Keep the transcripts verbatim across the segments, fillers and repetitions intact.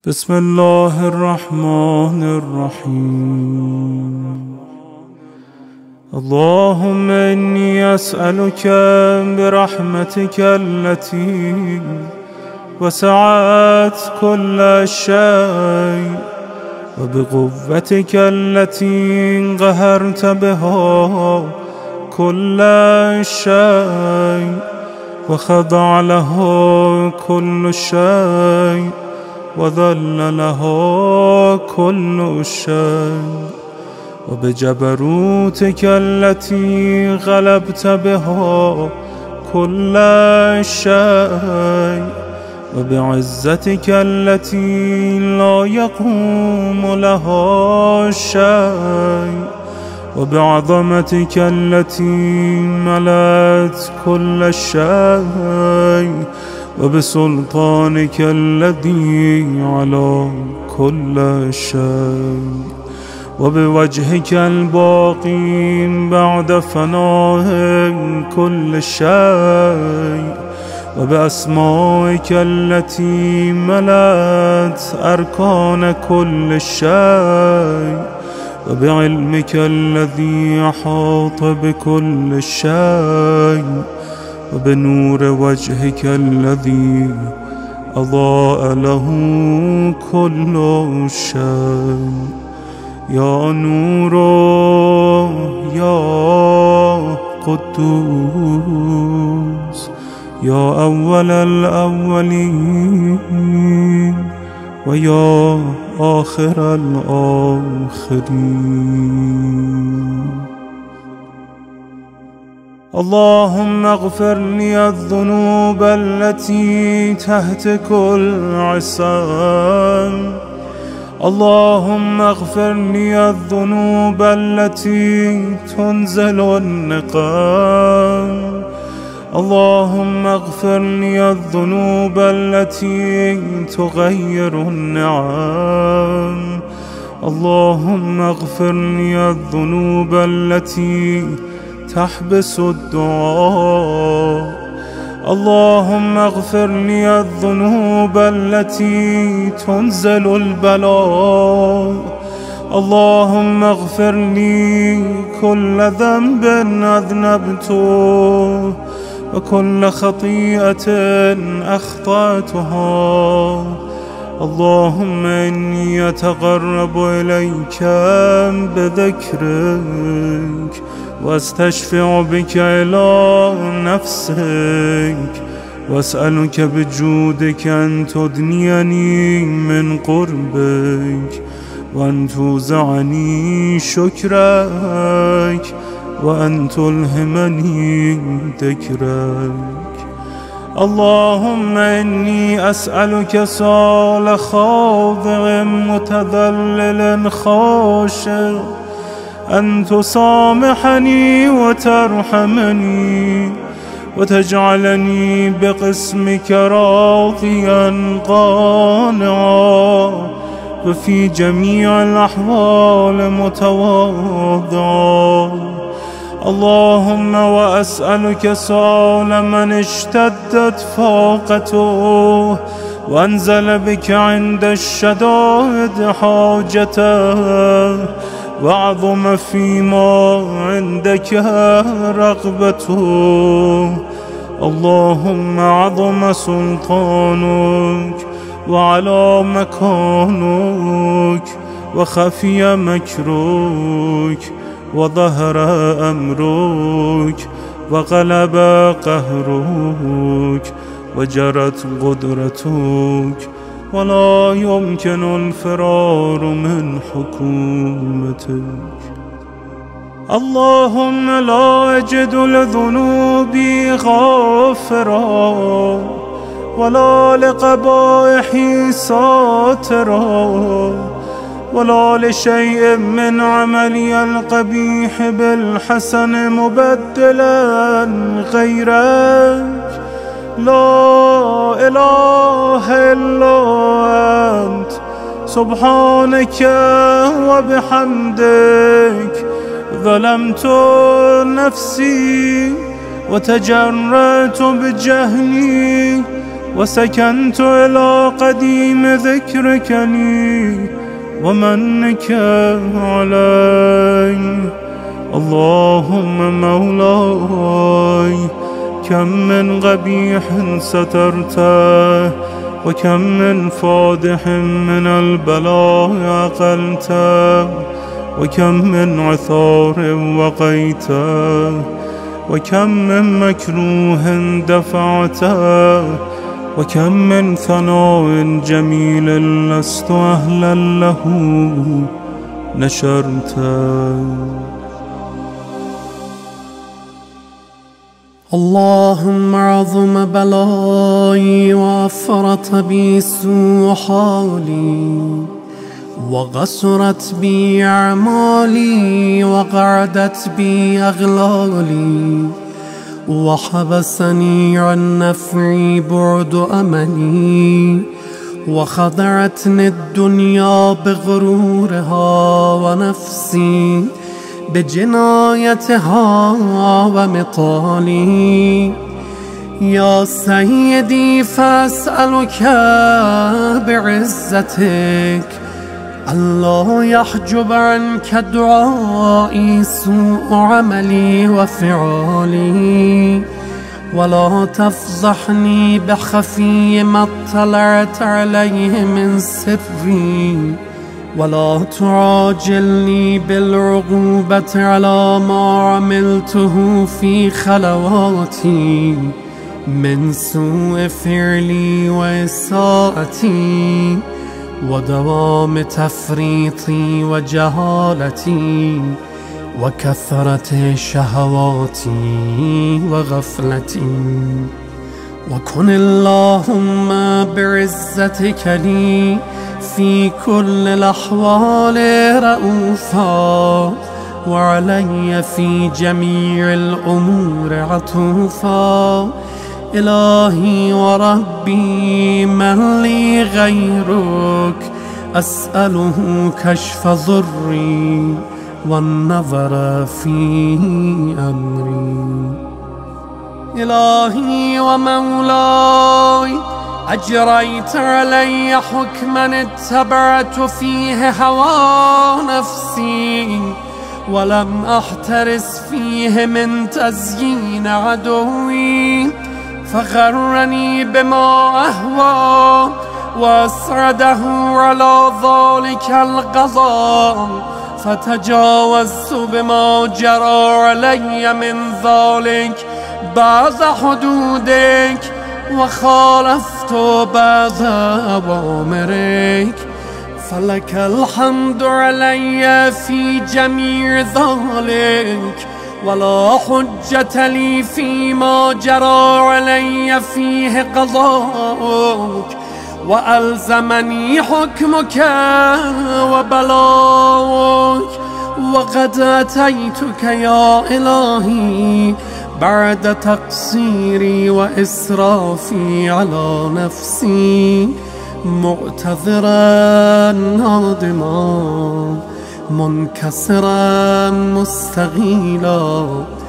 بسم الله الرحمن الرحيم. اللهم إني أسألك برحمتك التي وسعت كل شيء وبقوتك التي قهرت بها كل شيء وخضع له كل شيء وذل له كل شيء وبجبروتك التي غلبت بها كل شيء وبعزتك التي لا يقوم لها شيء وبعظمتك التي ملأت كل شيء وبسلطانك الذي على كل شيء وبوجهك الباقي بعد فناء كل شيء وبأسمائك التي ملأت أركان كل شيء وبعلمك الذي أحاط بكل شيء وبنور وجهك الذي أضاء له كل شيء. يا نور يا قدوس يا أول الأولين ويا آخر الآخرين. اللهم اغفر لي الذنوب التي تهتك العصام. اللهم اغفر لي الذنوب التي تنزل النقام. اللهم اغفر لي الذنوب التي تغير النعم. اللهم اغفر لي الذنوب التي تحبس الدعاء. اللهم اغفر لي الذنوب التي تنزل البلاء. اللهم اغفر لي كل ذنب أذنبته وكل خطيئة أخطأتها. اللهم إني أتقرب إليك بذكرك واستشفع بك إلى نفسك واسألك بجودك أن تدنيني من قربك وأن توزعني شكرك وأن تلهمني ذكرك. اللهم إني أسألك سؤال خاضع متذلل خاشع أن تسامحني وترحمني وتجعلني بقسمك راضيا قانعا وفي جميع الأحوال متواضعا. اللهم وأسألك سؤال من اشتدت فاقته وانزل بك عند الشدائد حاجته وعظم فيما عندك رغبته. اللهم عظم سلطانك وعلى مكانك وخفي مكرك وظهر أمرك وغلب قهرك وجرت قدرتك ولا يمكن الفرار من حكومتك. اللهم لا أجد لذنوبي غافرا ولا لقبائحي ساترا ولا لشيء من عملي القبيح بالحسن مبدلا غيرك. لا إله إلا أنت سبحانك وبحمدك ظلمت نفسي وتجرأت بجهلي وسكنت إلى قديم ذكرك لي ومنك علي. اللهم مولاي كم من قبيح سترته وكم من فادح من البلاء عقلته وكم من عثار وقيته وكم من مكروه دفعته وكم من ثناء جميل لست أهلا له نشرته. اللهم عظم بلاي وأفرط بي سوء حالي وغسرت بي أعمالي وقعدت بي أغلالي وحبسني عن نفعي بعد أملي وخدعتني الدنيا بغرورها ونفسي بجنايتها ومطالي. يا سيدي فأسألك بعزتك ألا يحجب عنك دعائي سوء عملي وفعالي ولا تفضحني بخفي ما اطلعت عليه من سري ولا تعاجلني بالعقوبة على ما عملته في خلواتي من سوء فعلي وإساءتي ودوام تفريطي وجهالتي وكثرة شهواتي وغفلتي. وكن اللهم بعزتك لي في كل الأحوال رؤوفا وعلي في جميع الأمور عطوفا. إلهي وربي من لي غيرك أسأله كشف ضري والنظر في أمري. إلهي ومولاي أجريت علي حكما اتبعت فيه هوى نفسي ولم أحترس فيه من تزيين عدوي فغرني بما أهوى وأسعده على ذلك القضاء فتجاوزت بما جرى علي من ذلك بعض حدودك وخالفت بعض أوامرك فلك الحمد علي في جميع ذلك ولا حجة لي فيما جرى علي فيه قضاءك وألزمني حكمك وبلاغك. وقد أتيتك يا إلهي بعد تقصيري وإسرافي على نفسي معتذرا نادما منكسرا مستغيلا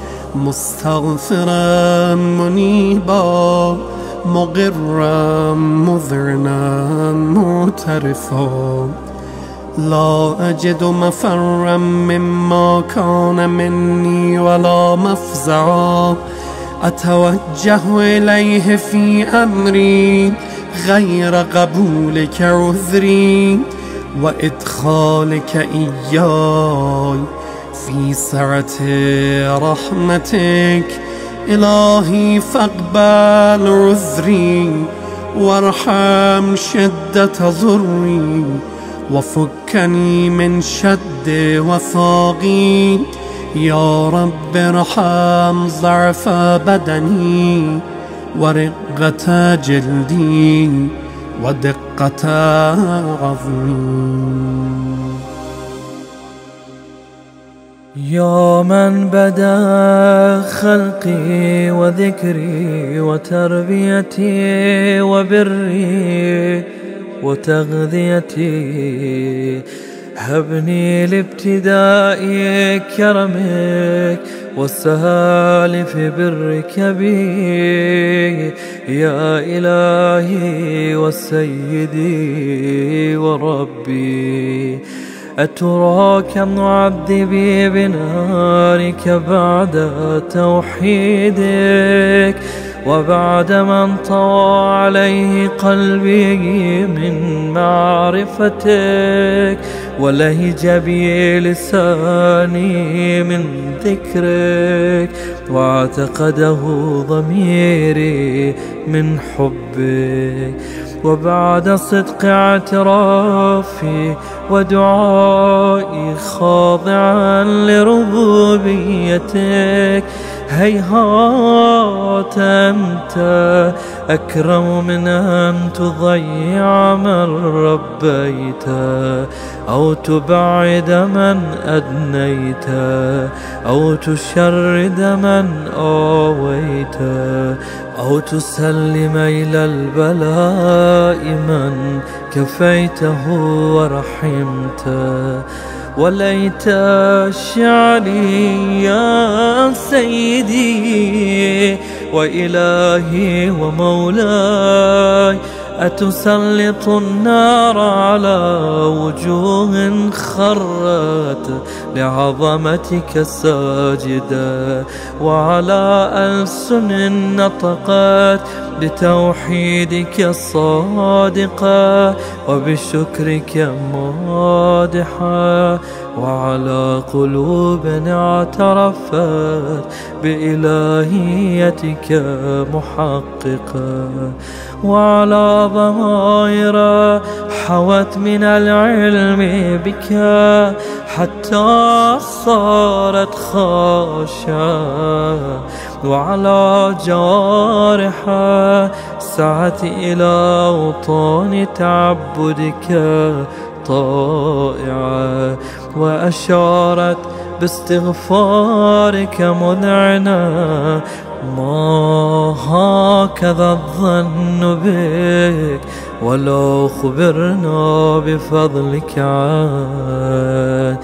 مستغفرا منيبا مقرا مذعنا معترفا. لا أجد مفرا مما كان مني ولا مفزعا أتوجه إليه في أمري غير قبولك عذري وإدخالك إياي في سعة رحمتك. إلهي فاقبل عذري وارحم شدة ضري وفكني من شد وثاقي. يا رب ارحم ضعف بدني ورقة جلدي ودقة عظمي. يا من بدا خلقي وذكري وتربيتي وبري وتغذيتي هبني لابتداء كرمك والسهال في برك بي يا إلهي والسيدي وربي. أترى كم نعذبي بنارك بعد توحيدك وبعد ما انطوى عليه قلبي من معرفتك ولهج بي لساني من ذكرك واعتقده ضميري من حبك. وبعد صدق اعترافي ودعائي خاضعا لربوبيتك هيهات أنت أكرم من أن تضيع من ربيت أو تبعد من أدنيت أو تشرد من آويت أو تسلم إلى البلاء من كفيته ورحمته. وليت شعري يا سيدي وإلهي ومولاي أتسلط النار على وجوه خرت لعظمتك ساجدة وعلى ألسن نطقت بتوحيدك الصادقة وبشكرك مادحة وعلى قلوب اعترفت بإلهيتك محققة وعلى ضمائر حوت من العلم بك حتى صارت خاشعة وعلى جوارح سعت إلى أوطان تعبدك طائعة وأشارت باستغفارك مذعنة ما هكذا الظن بك ولو خبرنا بفضلك عاد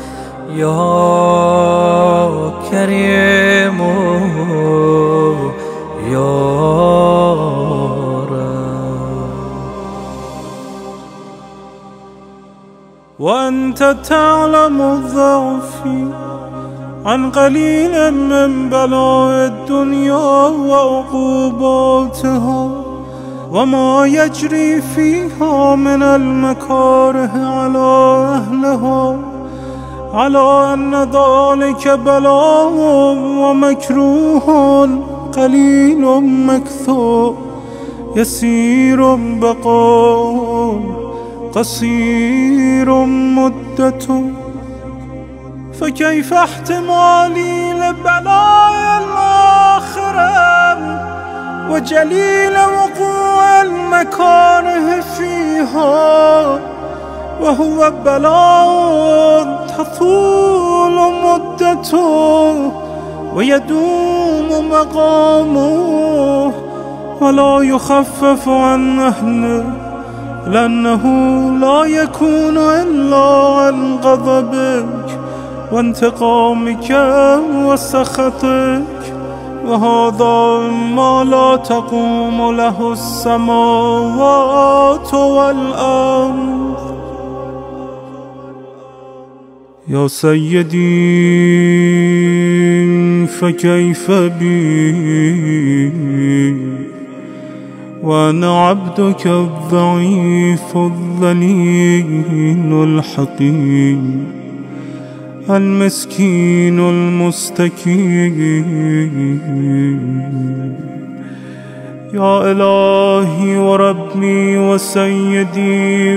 يا كريم يا وأنت تعلم ضعفي عن قليل من بلاء الدنيا وعقوباتها وما يجري فيها من المكاره على أهلها على أن ذلك بلاء ومكروه قليل مكثور يسير بقاء قصير مدة. فكيف احتمالي لبلاء الآخرة وجليل وقوع المكاره فيها وهو بلاء تطول مدته ويدوم مقامه ولا يخفف عن أهله لأنه لا يكون إلا عن غضبك وانتقامك وسخطك وهذا ما لا تقوم له السماوات والأرض. يا سيدي فكيف بي وأنا عبدك الضعيف الذليل الحقير المسكين المستكين. يا إلهي وربي وسيدي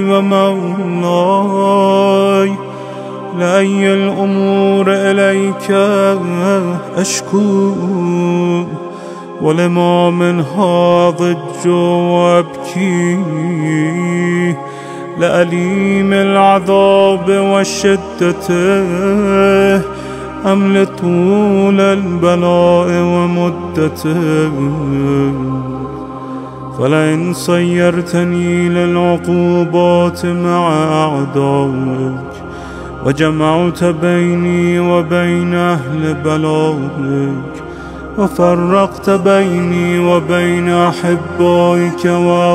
ومولاي لأي الأمور إليك أشكو ولما منها ضج وأبكي لأليم العذاب والشدة أم لطول البلاء ومدته. فلئن صيرتني للعقوبات مع أعدائك وجمعت بيني وبين أهل بلائك، وفرقت بيني وبين أحبائك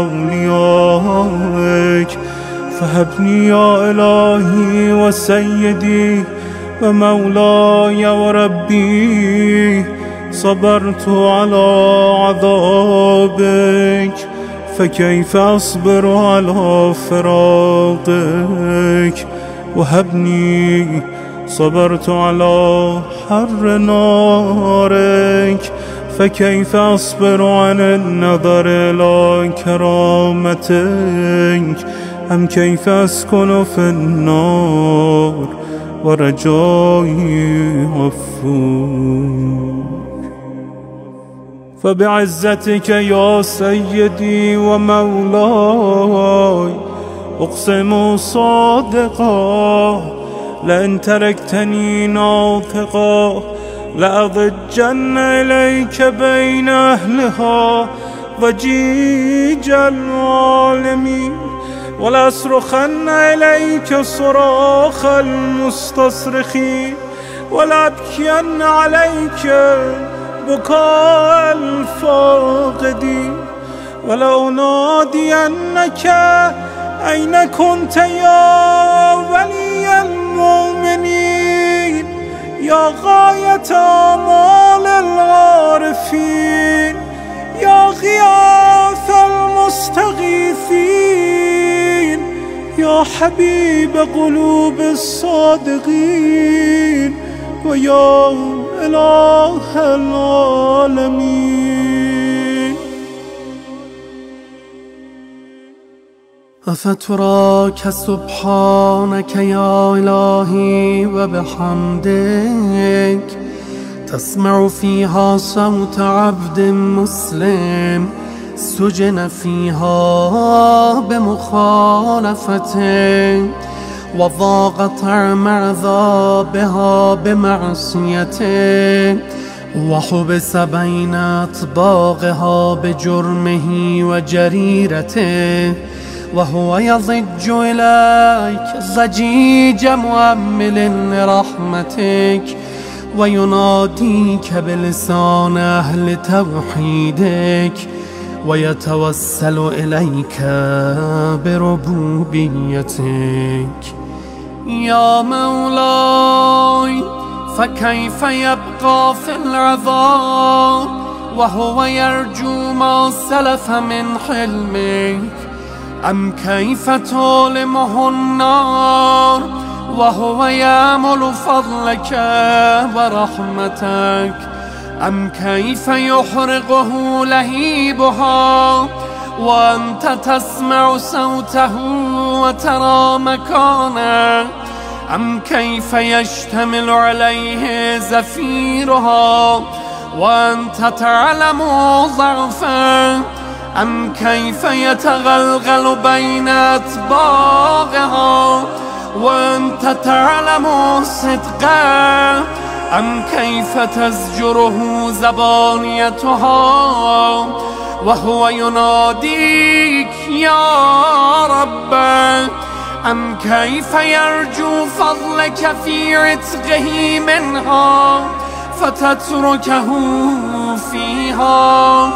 وأوليائك. فهبني يا إلهي وسيدي ومولاي وربي، صبرت على عذابك فكيف أصبر على فراقك. وهبني صبرت على حر نارك فكيف أصبر عن النظر إلى كرامتك. أم كيف أسكن في النار ورجائي غفور. فبعزتك يا سيدي ومولاي أقسم صادقا، لئن تركتني ناطقا لأضجن إليك بين أهلها ضجيج العالمين، ولأصرخن إليك صراخ المستصرخين، ولأبكين عليك بكاء الفاقدين، ولأنادينك أين كنت يا ولي المؤمنين، يا غاية آمال العارفين، يا غياث المستغيثين، يا حبيب قلوب الصادقين، ويا إله العالمين. أفتراك سبحانك يا إلهي وبحمدك تسمع فيها صوت عبد مسلم سجن فيها بمخالفتك، وضاق طعم عذابها بمعصيته، وحبس بين أطباقها بجرمه وجريرته، وهو يضج إليك ضجيج مؤمل لرحمتك، ويناديك بلسان أهل توحيدك، ويتوسل إليك بربوبيتك. يا مولاي، فكيف يبقى في العذاب وهو يرجو ما سلف من حلمك؟ أم كيف تؤلمه النار وهو يأمل فضلك ورحمتك؟ أم كيف يحرقه لهيبها وأنت تسمع صوته وترى مكانه؟ أم كيف يشتمل عليه زفيرها وأنت تعلم ضعفه؟ أم كيف يتغلغل بين أطباقها وأنت تعلم صدقه؟ أم كيف تزجره زبانيتها وهو يناديك يا رب؟ أم كيف يرجو فضلك في عتقه منها فتتركه فيها؟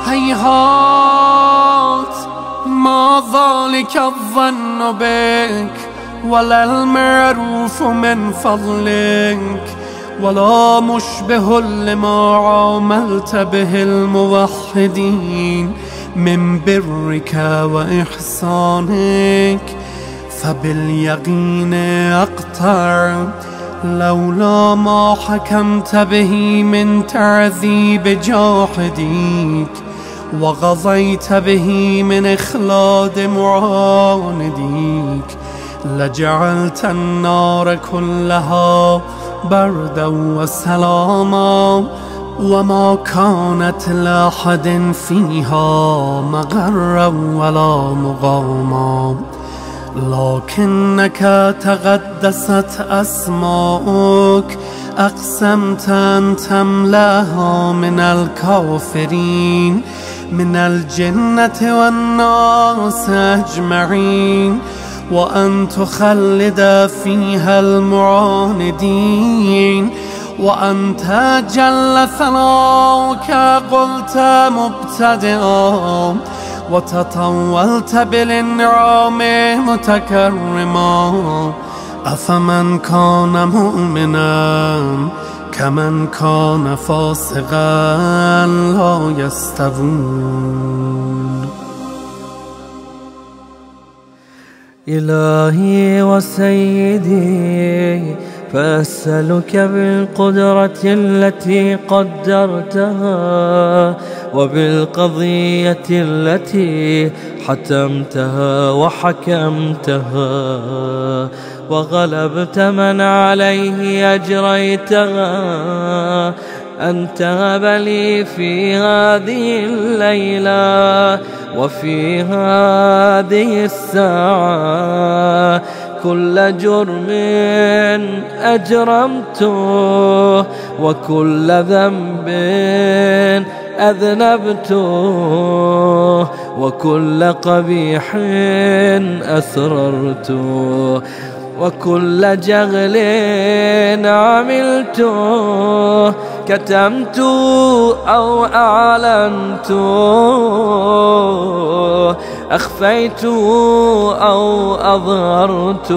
هيهات، ما ذلك الظن بك ولا المعروف من فضلك، ولا مشبه لما عاملت به الموحدين من برك وإحسانك. فباليقين أقطع لولا ما حكمت به من تعذيب جاحديك، وغضيت به من إخلاد معانديك، لجعلت النار كلها بردا وسلاما، وما كانت لأحد فيها مغرا ولا مغاما. لكنك تقدست أسماؤك، أقسمت أن تملاها من الكافرين من الجنة والناس أجمعين، وأن تخلد فيها المعاندين، وأنت جل ثناؤك قلت مبتدئا وتطولت بالإنعام متكرما. أفمن كان مؤمنا كمن كان فاسقا لا يستوون. إلهي وسيدي، فأسألك بالقدرة التي قدرتها وبالقضية التي حتمتها وحكمتها وغلبت من عليه أجريتها، أن تهب لي في هذه الليلة وفي هذه الساعة كل جرم أجرمته وكل ذنب أذنبته وكل قبيح أسررته وكل جغل عملته كتمت أو أعلنت، أخفيت أو أظهرت،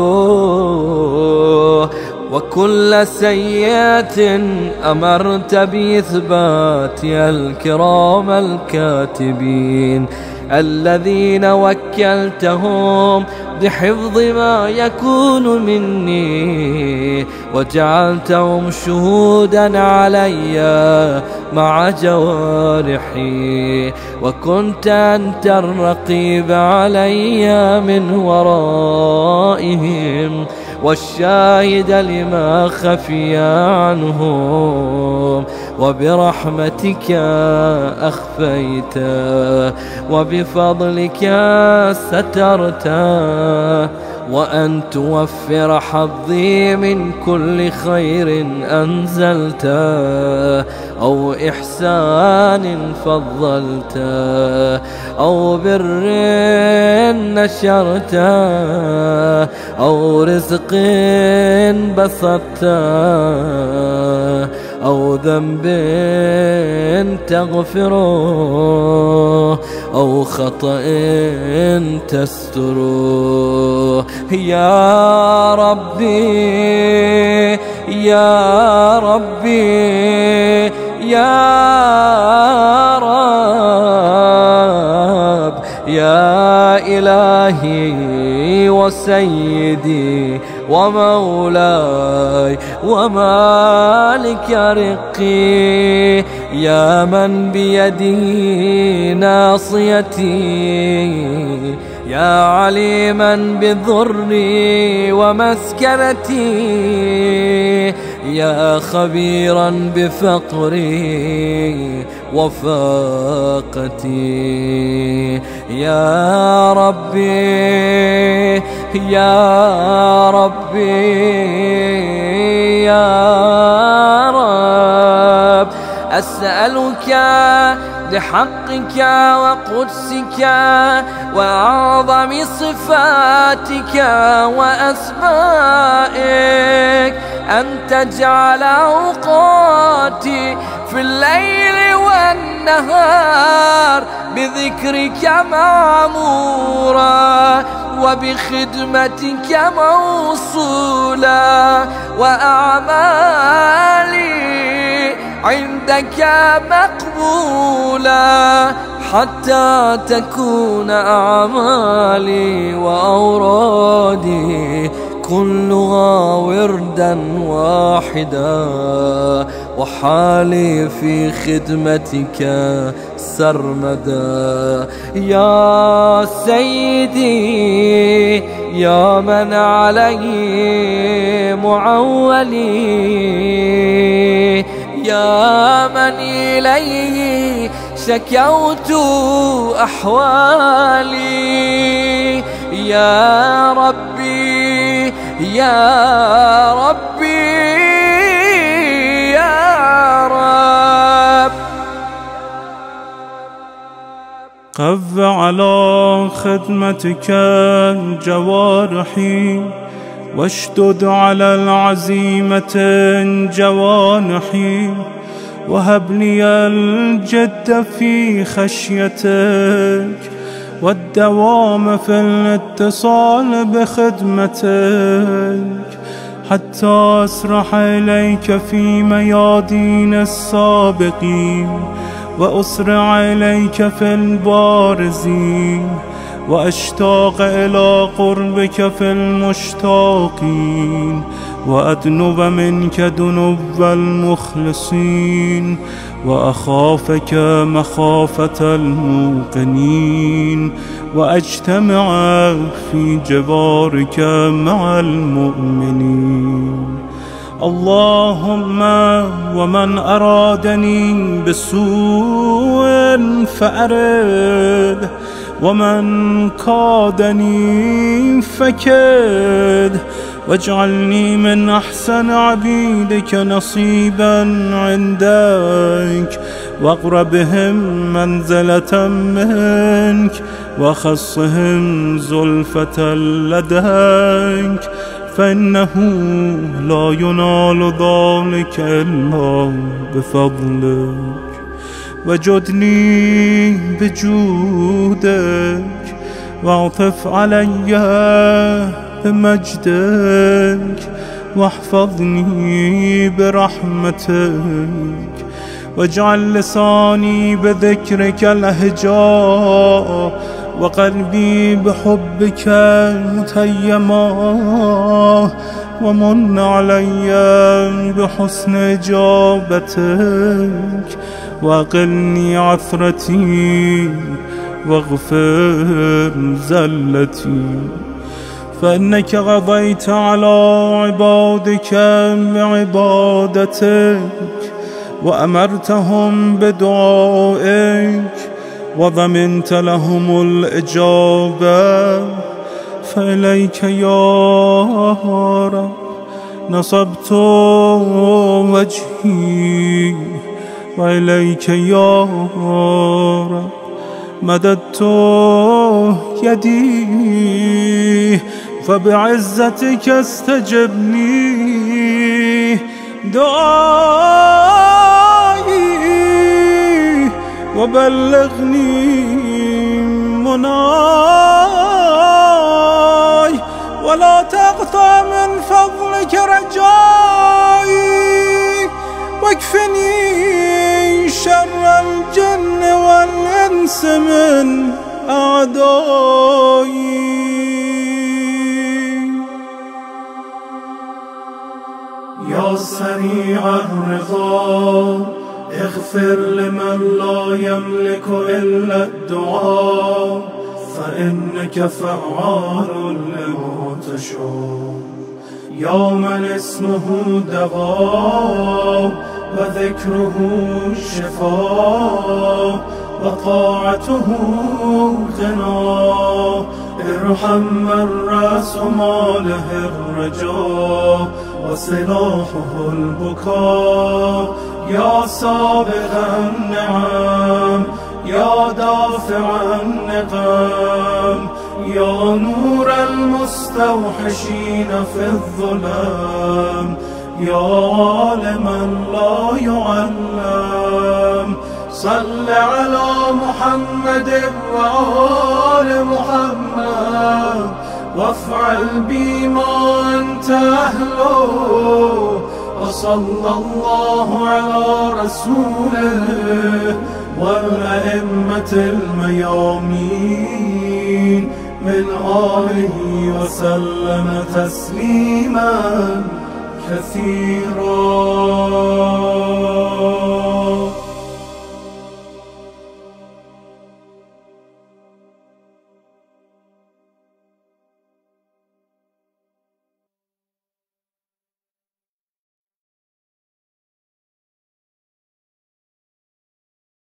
وكل سيئة أمرت بإثبات الكرام الكاتبين الذين وكلتهم بحفظ ما يكون مني، وجعلتهم شهودا علي مع جوارحي، وكنت أنت الرقيب علي من ورائهم والشاهد لما خفي عنهم، وبرحمتك أخفيت وبفضلك سترت، وأن توفر حظي من كل خير أنزلت أو إحسان فضلت أو بر نشرت أو رزق بسطت أو ذنب تغفره أو خطأ تستره. يا ربي يا ربي يا رب يا إلهي وسيدي ومولاي ومالك رقي، يا من بيده ناصيتي، يا عليما بضري ومسكنتي، يا خبيرا بفقري وفاقتي. يا ربي يا ربي يا رب، أسألك بحقك وقدسك وأعظم صفاتك وأسمائك أن تجعل أوقاتي في الليل والنهار بذكرك معمورا وبخدمتك موصولا، وأعمالي عندك مقبولا، حتى تكون أعمالي وأورادي كلها وردا واحدا، وحالي في خدمتك سرمدا. يا سيدي يا من عليه معولي، يا من إليه شكوت أحوالي، يا ربي يا ربي يا رب، قو على خدمتك جوارحي واشدد على العزيمة جوانحي وهب لي الجد في خشيتك والدوام في الاتصال بخدمتك حتى أسرح إليك في ميادين السابقين وأسرع إليك في البارزين وأشتاق إلى قربك في المشتاقين وأدنب منك دنب المخلصين وأخافك مخافة الموقنين وأجتمع في جوارك مع المؤمنين. اللهم ومن أرادني بسوء فأرد ومن كادني فكد واجعلني من أحسن عبيدك نصيبا عندك واقربهم منزلة منك وخصهم زلفة لديك فإنه لا ينال ذلك إلا بفضلك. وجدني بجودك واعطف علي بمجدك واحفظني برحمتك واجعل لساني بذكرك لهجا وقلبي بحبك متيما ومن علي بحسن إجابتك وأقلني عثرتي واغفر زلتي فإنك قضيت على عبادك بعبادتك وأمرتهم بدعائك وضمنت لهم الإجابة فإليك يا رب نصبت وجهي وإليك يا رب مددت يدي فبعزتك استجب لي دعائي وبلغني مناي ولا تقطع من فضلك رجائي واكفني شر الجن والإنس من أعدائي. يا سريع الرضا اغفر لمن لا يملك إلا الدعاء فإنك فعال لما تشاء. يا من اسمه دواء وذكره شفاء وطاعته غنى ارحم من رأس ماله الرجاء وسلاحه البكاء. يا سابغ النعم يا دافع النقم يا نور المستوحشين في الظلام يا عالما لا يعلم صل على محمد وآل محمد وافعل بما أنت أهله وصلى الله على رسوله والأئمة الميامين من آله وسلم تسليما كثيرا.